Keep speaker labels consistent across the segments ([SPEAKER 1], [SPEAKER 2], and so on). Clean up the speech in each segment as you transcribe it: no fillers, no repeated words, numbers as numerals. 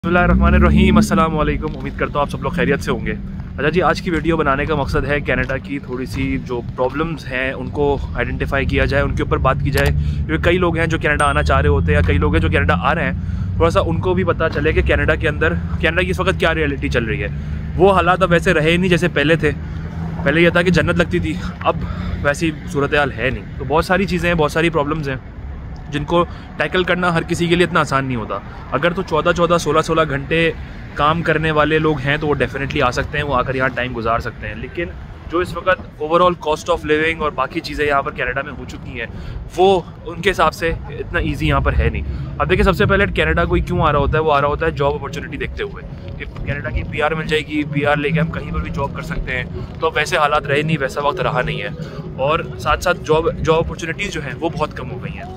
[SPEAKER 1] बिस्मिल्लाहिर्रहमानिर्रहीम, अस्सलाम वालेकुम। उम्मीद करता हूँ आप सब लोग खैरियत से होंगे। अच्छा जी, आज की वीडियो बनाने का मकसद है कनाडा की थोड़ी सी जो प्रॉब्लम्स हैं उनको आइडेंटिफाई किया जाए, उनके ऊपर बात की जाए। क्योंकि कई लोग हैं जो कनाडा आना चाह रहे होते हैं या कई लोग हैं जो कनाडा आ रहे हैं, थोड़ा सा उनको भी पता चले कि कनाडा के अंदर कनाडा की इस वक्त क्या रियलिटी चल रही है। वो हालात अब वैसे रहे नहीं जैसे पहले थे। पहले यह था कि जन्नत लगती थी, अब वैसी सूरत हाल है नहीं। तो बहुत सारी चीज़ें हैं, बहुत सारी प्रॉब्लम्स हैं जिनको टैकल करना हर किसी के लिए इतना आसान नहीं होता। अगर तो 14-14, 16-16 घंटे काम करने वाले लोग हैं तो वो डेफिनेटली आ सकते हैं, वो आकर यहाँ टाइम गुजार सकते हैं। लेकिन जो इस वक्त ओवरऑल कॉस्ट ऑफ लिविंग और बाकी चीज़ें यहाँ पर कनाडा में हो चुकी हैं, वो उनके हिसाब से इतना ईजी यहाँ पर है नहीं। अब देखिए, सबसे पहले कनाडा कोई क्यों आ रहा होता है? वो आ रहा होता है जॉब अपॉर्चुनिटी देखते हुए कि कनाडा की PR मिल जाएगी, PR लेके हम कहीं पर भी जॉब कर सकते हैं। तो अब वैसे हालात रहे नहीं, वैसा वक्त रहा नहीं है। और साथ साथ जॉब अपॉर्चुनिटीज़ जो हैं वो बहुत कम हो गई हैं।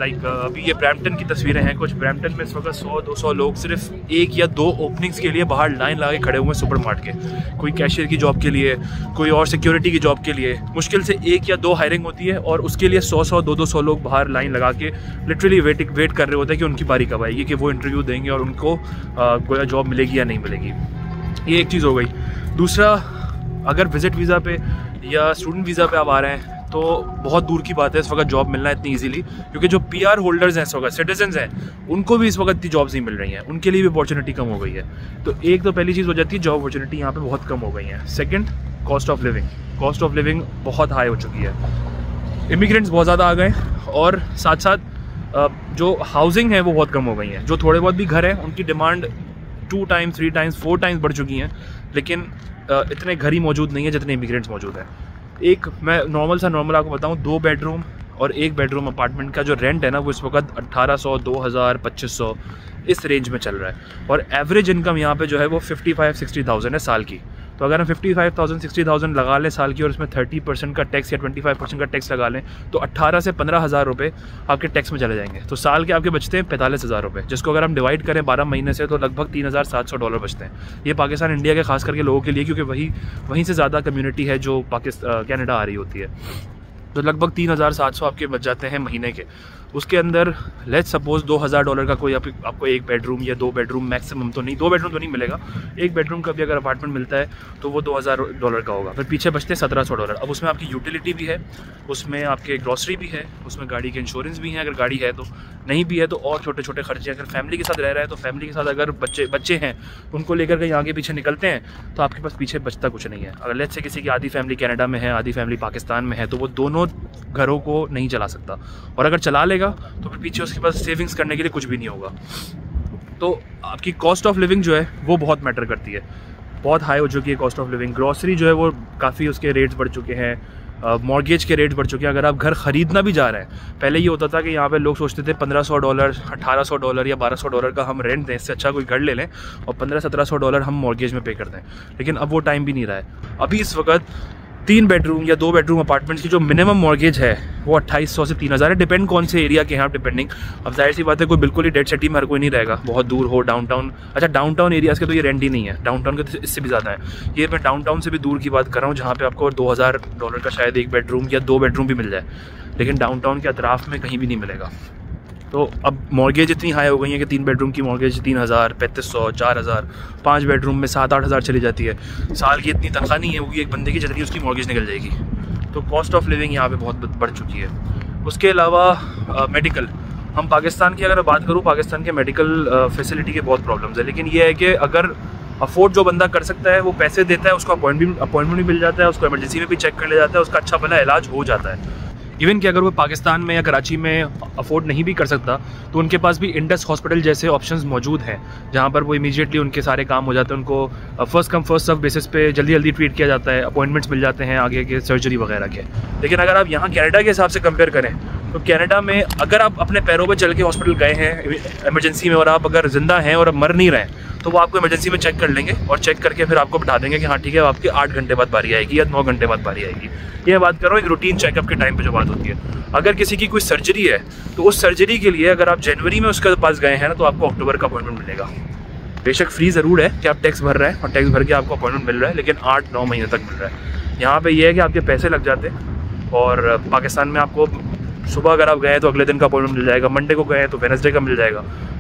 [SPEAKER 1] अभी ये ब्रैम्पटन की तस्वीरें हैं कुछ। ब्रैम्पटन में इस वक्त 100-200 लोग सिर्फ 1 या 2 ओपनिंग्स के लिए बाहर लाइन लगा के खड़े हुए हैं सुपरमार्ट के। कोई कैशियर की जॉब के लिए, कोई और सिक्योरिटी की जॉब के लिए। मुश्किल से 1 या 2 हायरिंग होती है और उसके लिए 100-100, 200 लोग बाहर लाइन लगा के लिटरली वेट कर रहे होते हैं कि उनकी बारी कब आएगी, कि वो इंटरव्यू देंगे और उनको कोई जॉब मिलेगी या नहीं मिलेगी। ये एक चीज़ हो गई। दूसरा, अगर विजिट वीज़ा पे या स्टूडेंट वीज़ा पे आप आ रहे हैं तो बहुत दूर की बात है इस वक्त जॉब मिलना इतनी इजीली, क्योंकि जो PR होल्डर्स हैं इस वक्त, सिटीजन्स हैं, उनको भी इस वक्त इतनी जॉब्स नहीं मिल रही हैं, उनके लिए भी अपॉर्चुनिटी कम हो गई है। तो एक तो पहली चीज़ हो जाती है, जॉब अपॉर्चुनिटी यहाँ पे बहुत कम हो गई है। सेकंड, कॉस्ट ऑफ लिविंग बहुत हाई हो चुकी है। इमिग्रेंट्स बहुत ज़्यादा आ गए और साथ साथ जो हाउसिंग है वो बहुत कम हो गई है। जो थोड़े बहुत भी घर हैं उनकी डिमांड 2 टाइम्स, 3 टाइम्स, 4 टाइम्स बढ़ चुकी हैं, लेकिन इतने घर ही मौजूद नहीं है जितने इमिग्रेंट्स मौजूद हैं। एक मैं नॉर्मल आपको बताऊं, 2 बेडरूम और 1 बेडरूम अपार्टमेंट का जो रेंट है ना, वो इस वक्त 1800, 2000, 2500 इस रेंज में चल रहा है। और एवरेज इनकम यहाँ पे जो है वो 55-60,000 है साल की। तो अगर हम 55,000-60,000 लगा लें साल की और इसमें 30% का टैक्स या 25% का टैक्स लगा लें तो 18 से 15,000 रुपये आपके टैक्स में चले जाएंगे। तो साल के आपके बचते हैं 45,000 रुपये, जिसको अगर हम डिवाइड करें 12 महीने से तो लगभग $3,700 बचते हैं। ये पाकिस्तान, इंडिया के खास करके लोगों के लिए, क्योंकि वहीं से ज़्यादा कम्युनिटी है जो कनाडा आ रही होती है। तो लगभग 3,700 आपके बच जाते हैं महीने के। उसके अंदर लेट्स सपोज $2,000 का कोई आपको 1 बेडरूम या 2 बेडरूम, मैक्सिमम तो नहीं, 2 बेडरूम तो नहीं मिलेगा, 1 बेडरूम का भी अगर अपार्टमेंट मिलता है तो वो $2,000 का होगा। फिर पीछे बचते हैं $1,700। अब उसमें आपकी यूटिलिटी भी है, उसमें आपके ग्रॉसरी भी है, उसमें गाड़ी के इंश्योरेंस भी हैं अगर गाड़ी है तो, नहीं भी है तो और छोटे छोटे खर्चे। अगर फैमिली के साथ रह रहे हैं तो फैमिली के साथ अगर बच्चे हैं उनको लेकर कहीं आगे पीछे निकलते हैं तो आपके पास पीछे बचता कुछ नहीं है। अगर लेट्स से किसी की आधी फैमिली कनाडा में है, आधी फैमिली पाकिस्तान में है, तो वो दोनों घरों को नहीं चला सकता, और अगर चला लेगा तो फिर पीछे उसके पास सेविंग्स करने के लिए कुछ भी नहीं होगा। तो आपकी कॉस्ट ऑफ लिविंग जो है वो बहुत मैटर करती है, बहुत हाई हो चुकी है कॉस्ट ऑफ लिविंग। ग्रॉसरी जो है वो काफ़ी उसके रेट्स बढ़ चुके हैं, मॉर्गेज के रेट बढ़ चुके हैं। अगर आप घर ख़रीदना भी जा रहे हैं, पहले ये होता था कि यहाँ पे लोग सोचते थे $1,500, $1,800 या $1,200 का हम रेंट दें, इससे अच्छा कोई घर ले लें और $1,500-1,700 हम मॉर्गेज में पे कर दें। लेकिन अब वो टाइम भी नहीं रहा है। अभी इस वक्त 3 बेडरूम या 2 बेडरूम अपार्टमेंट्स की जो मिनिमम मॉर्गेज है वो 2,800 से 3,000 है, डिपेंड कौन से एरिया के हैं आप, डिपेंडिंग। अब जाहिर सी बात है कोई बिल्कुल ही डेड सिटी में हर कोई नहीं रहेगा, बहुत दूर हो, डाउनटाउन। अच्छा, डाउनटाउन एरियाज़ के तो ये रेंट ही नहीं है, डाउनटाउन के तो इससे भी ज़्यादा है। ये मैं डाउनटाउन से भी दूर की बात कर रहा हूँ, जहाँ पे आपको $2,000 का शायद 1 बेडरूम या 2 बेडरूम भी मिल जाए, लेकिन डाउनटाउन के अतराफ़ में कहीं भी नहीं मिलेगा। तो अब मॉर्गेज इतनी हाई हो गई है कि 3 बेडरूम की मॉर्गेज 3,000, 3,500, 4,000, 5 बेडरूम में 7-8 हज़ार चली जाती है। साल की इतनी तनख्वाह नहीं है वो कि एक बंदे की जितनी उसकी मॉर्गेज निकल जाएगी। तो कॉस्ट ऑफ लिविंग यहाँ पे बहुत बढ़ चुकी है। उसके अलावा मेडिकल, हम पाकिस्तान की अगर बात करूँ, पाकिस्तान के मेडिकल फैसिलिटी के बहुत प्रॉब्लम्स है। लेकिन ये है कि अगर अफोर्ड जो बंदा कर सकता है वो पैसे देता है, उसको अपॉइंटमेंट भी मिल जाता है, उसको इमरजेंसी में भी चेक कर लिया जाता है, उसका अच्छा भला इलाज हो जाता है। इवन कि अगर वो पाकिस्तान में या कराची में अफोर्ड नहीं भी कर सकता तो उनके पास भी इंडस हॉस्पिटल जैसे ऑप्शंस मौजूद हैं, जहाँ पर वो इमीडिएटली उनके सारे काम हो जाते हैं। उनको first come first serve basis पे जल्दी ट्रीट किया जाता है, अपॉइंटमेंट्स मिल जाते हैं आगे के सर्जरी वगैरह के। लेकिन अगर आप यहाँ कनाडा के हिसाब से कंपेयर करें तो कनाडा में अगर आप अपने पैरों पर चल के हॉस्पिटल गए हैं इमरजेंसी में और आप अगर ज़िंदा हैं और अब मर नहीं रहे हैं तो वो आपको इमरजेंसी में चेक कर लेंगे और चेक करके फिर आपको बता देंगे कि हाँ ठीक है, आपकी 8 घंटे बाद बारी आएगी या 9 घंटे बाद बारी आएगी। ये बात कर रहा हूँ एक रूटीन चेकअप के टाइम पे जो बात होती है। अगर किसी की कोई सर्जरी है तो उस सर्जरी के लिए अगर आप जनवरी में उसके पास गए हैं ना तो आपको अक्टूबर का अपॉइंटमेंट मिलेगा। बेशक फ्री ज़रूर है कि आप टैक्स भर रहे हैं और टैक्स भर के आपको अपॉइंटमेंट मिल रहा है, लेकिन 8-9 महीने तक मिल रहा है। यहाँ पे ये है कि आपके पैसे लग जाते हैं और पाकिस्तान में आपको सुबह अगर आप गए तो अगले दिन का अपॉइंटमेंट मिल जाएगा, मंडे को गए तो वेडनेसडे का मिल जाएगा।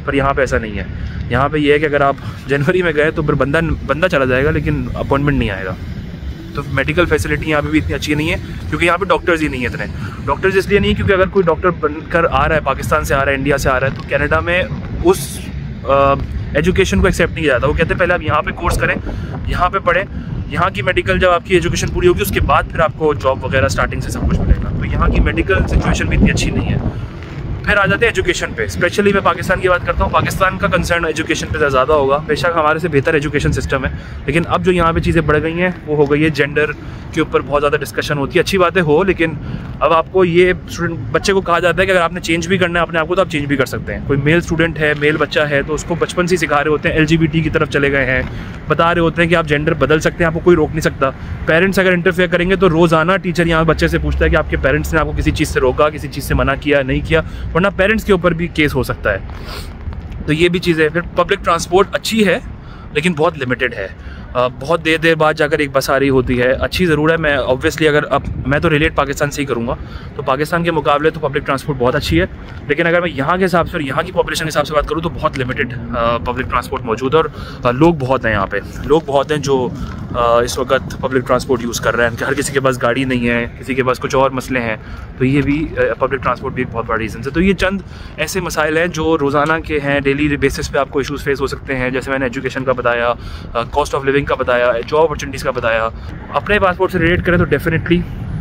[SPEAKER 1] पर यहाँ पे ऐसा नहीं है। यहाँ पे ये है कि अगर आप जनवरी में गए तो फिर बंदा चला जाएगा लेकिन अपॉइंटमेंट नहीं आएगा। तो मेडिकल फैसिलिटी यहाँ पे भी इतनी अच्छी नहीं है क्योंकि यहाँ पे डॉक्टर्स ही नहीं है इतने। डॉक्टर्स इसलिए नहीं क्योंकि अगर कोई डॉक्टर बनकर आ रहा है, पाकिस्तान से आ रहा है, इंडिया से आ रहा है, तो कनाडा में उस एजुकेशन को एक्सेप्ट नहीं किया जाता। वो कहते हैं पहले आप यहाँ पे कोर्स करें, यहाँ पे पढ़ें, यहाँ की मेडिकल जब आपकी एजुकेशन पूरी होगी उसके बाद फिर आपको जॉब वगैरह स्टार्टिंग से सब कुछ मिलेगा। तो यहाँ की मेडिकल सिचुएशन भी इतनी अच्छी नहीं है। फिर आ जाते हैं एजुकेशन पे। स्पेशली मैं पाकिस्तान की बात करता हूँ, पाकिस्तान का कंसर्न एजुकेशन पे ज़्यादा होगा। बेशक हमारे से बेहतर एजुकेशन सिस्टम है, लेकिन अब जो यहाँ पे चीज़ें बढ़ गई हैं वो हो गई है जेंडर के ऊपर बहुत ज़्यादा डिस्कशन होती है। अच्छी बातें हो, लेकिन अब आपको ये बच्चे को कहा जाता है कि अगर आपने चेंज भी करना है अपने आप को तो आप चेंज भी कर सकते हैं। कोई मेल स्टूडेंट है, मेल बच्चा है, तो उसको बचपन से सिखा रहे होते हैं, LGBT की तरफ चले गए हैं, बता रहे होते हैं कि आप जेंडर बदल सकते हैं, आपको कोई रोक नहीं सकता। पेरेंट्स अगर इंटरफेयर करेंगे तो रोज़ाना टीचर यहाँ बच्चे से पूछता है कि आपके पेरेंट्स ने आपको किसी चीज़ से रोका, किसी चीज़ से मना किया, नहीं किया, वरना पेरेंट्स के ऊपर भी केस हो सकता है। तो ये भी चीज़ है। फिर पब्लिक ट्रांसपोर्ट अच्छी है लेकिन बहुत लिमिटेड है। बहुत देर बाद जाकर एक बस आ रही होती है। अच्छी ज़रूर है। मैं ऑब्वियसली अगर अब मैं तो रिलेट पाकिस्तान से ही करूँगा, तो पाकिस्तान के मुकाबले तो पब्लिक ट्रांसपोर्ट बहुत अच्छी है, लेकिन अगर मैं यहाँ के हिसाब से और यहाँ की पॉपुलेशन के हिसाब से बात करूँ तो बहुत लिमिटेड पब्लिक ट्रांसपोर्ट मौजूद है। और लोग बहुत हैं यहाँ पे, लोग बहुत हैं जो इस वक्त पब्लिक ट्रांसपोर्ट यूज़ कर रहे हैं। हर किसी के पास गाड़ी नहीं है, किसी के पास कुछ और मसले हैं, तो ये भी पब्लिक ट्रांसपोर्ट भी एक बहुत बड़ा रीज़न है। तो ये चंद ऐसे मसाइल हैं जो रोज़ाना के हैं, डेली बेसिस पे आपको इशूज़ फेस हो सकते हैं। जैसे मैंने एजुकेशन का बताया, कॉस्ट ऑफ लिविंग का बताया, जॉब अपॉर्चुनिटीज़ का बताया। अपने पासपोर्ट से रिलेट करें तो डेफिनेटली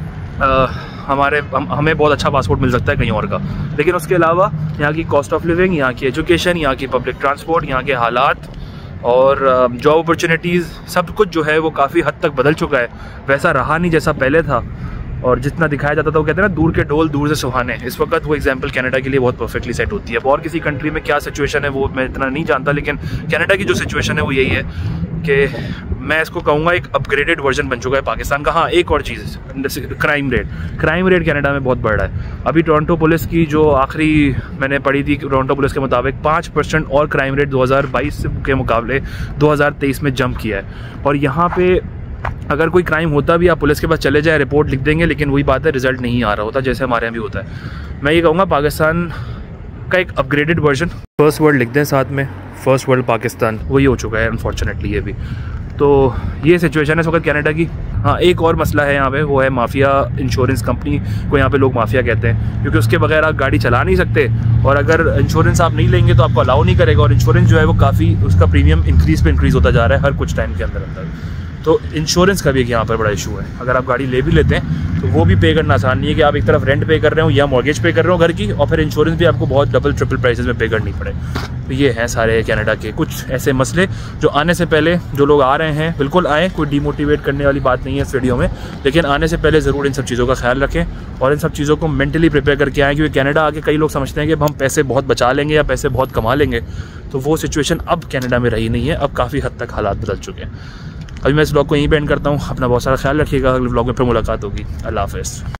[SPEAKER 1] हमें बहुत अच्छा पासपोर्ट मिल सकता है कहीं और का, लेकिन उसके अलावा यहाँ की कॉस्ट ऑफ लिविंग, यहाँ की एजुकेशन, यहाँ की पब्लिक ट्रांसपोर्ट, यहाँ के हालात और जॉब अपॉर्चुनिटीज़, सब कुछ जो है वो काफ़ी हद तक बदल चुका है। वैसा रहा नहीं जैसा पहले था, और जितना दिखाया जाता था वो कहते हैं ना, दूर के ढोल दूर से सुहाने। इस वक्त वो एग्जांपल कनाडा के लिए बहुत परफेक्टली सेट होती है। और किसी कंट्री में क्या सिचुएशन है वो मैं इतना नहीं जानता, लेकिन कनाडा की जो सिचुएशन है वो यही है कि मैं इसको कहूँगा एक अपग्रेडेड वर्जन बन चुका है पाकिस्तान का। हाँ, एक और चीज़, क्राइम रेट कनाडा में बहुत बढ़ रहा है। अभी टोरंटो पुलिस की जो आखिरी मैंने पढ़ी थी, टोरंटो पुलिस के मुताबिक 5% और क्राइम रेट 2022 के मुकाबले 2023 में जंप किया है। और यहाँ पे अगर कोई क्राइम होता भी, आप पुलिस के पास चले जाए, रिपोर्ट लिख देंगे, लेकिन वही बात है, रिजल्ट नहीं आ रहा होता जैसे हमारे यहाँ भी होता है। मैं ये कहूँगा पाकिस्तान का एक अपग्रेडेड वर्जन, फर्स्ट वर्ल्ड लिख दें साथ में, फर्स्ट वर्ल्ड पाकिस्तान, वही हो चुका है अनफॉर्चुनेटली ये भी। तो ये सिचुएशन है इस वक्त कनाडा की। हाँ, एक और मसला है यहाँ पे, वो है माफिया। इंश्योरेंस कंपनी को यहाँ पे लोग माफिया कहते हैं, क्योंकि उसके बगैर आप गाड़ी चला नहीं सकते, और अगर इंश्योरेंस आप नहीं लेंगे तो आपको अलाउ नहीं करेगा। और इंश्योरेंस जो है वो काफ़ी, उसका प्रीमियम इंक्रीज़ होता जा रहा है हर कुछ टाइम के अंदर। तो इंश्योरेंस का भी एक यहाँ पर बड़ा इशू है। अगर आप गाड़ी ले भी लेते हैं तो वो भी पे करना आसान नहीं है कि आप एक तरफ रेंट पे कर रहे हो या मॉर्गेज पे कर रहे हो घर की, और फिर इंश्योरेंस भी आपको बहुत डबल ट्रिपल प्राइसेस में पे करनी पड़े। तो ये हैं सारे कनाडा के कुछ ऐसे मसले जो आने से पहले, जो लोग आ रहे हैं बिल्कुल आएँ, कोई डीमोटिवेट करने वाली बात नहीं है इस वीडियो में, लेकिन आने से पहले ज़रूर इन सब चीज़ों का ख्याल रखें और इन सब चीज़ों को मेंटली प्रिपेयर करके आएँ। क्योंकि कनाडा आके कई लोग समझते हैं कि हम पैसे बहुत बचा लेंगे या पैसे बहुत कमा लेंगे, तो वो सिचुएशन अब कनाडा में रही नहीं है। अब काफ़ी हद तक हालात बदल चुके हैं। अभी मैं इस व्लॉग को यहीं पे एंड करता हूँ। अपना बहुत सारा ख्याल रखिएगा। अगले व्लॉग में फिर मुलाकात होगी। अल्लाह हाफ़िज़।